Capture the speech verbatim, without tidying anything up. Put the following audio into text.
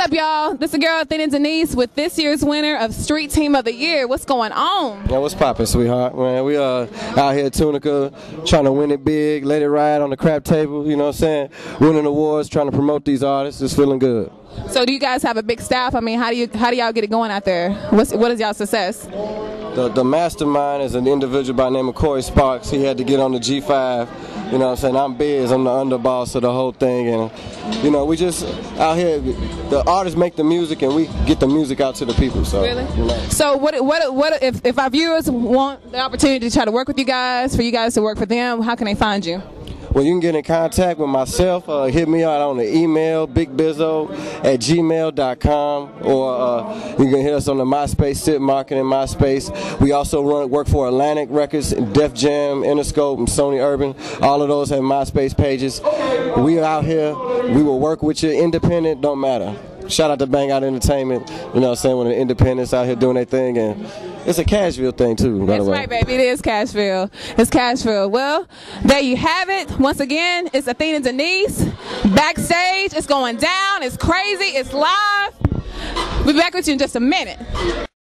up, y'all? This is your girl, Athena Denise, with this year's winner of Street Team of the Year. What's going on? Yeah, what's poppin', sweetheart? Man, we uh out here at Tunica trying to win it big, let it ride on the crap table, you know what I'm saying? Winning awards, trying to promote these artists. It's feeling good. So do you guys have a big staff? I mean, how do you how do y'all get it going out there? What's what is y'all success? The, the mastermind is an individual by the name of Corey Sparks. He had to get on the G five. You know what I'm saying? I'm Biz. I'm the underboss of the whole thing. And, you know, we just out here, the artists make the music and we get the music out to the people. So, really? You know. So what, what, what if, if our viewers want the opportunity to try to work with you guys, for you guys to work for them, how can they find you? Well, you can get in contact with myself. Uh, hit me out on the email, bigbizzo at gmail dot com, or uh, you can hit us on the MySpace, Sit Marketing, MySpace. We also run work for Atlantic Records, Def Jam, Interscope, and Sony Urban. All of those have MySpace pages. We are out here. We will work with you. Independent, don't matter. Shout out to Bang Out Entertainment. You know what I'm saying? When the independents out here doing their thing, and it's a Cashville thing too, by That's the way. right, baby. It is Cashville. It's Cashville. Well, there you have it. Once again, it's Athena Denise. Backstage, it's going down. It's crazy. It's live. We'll be back with you in just a minute.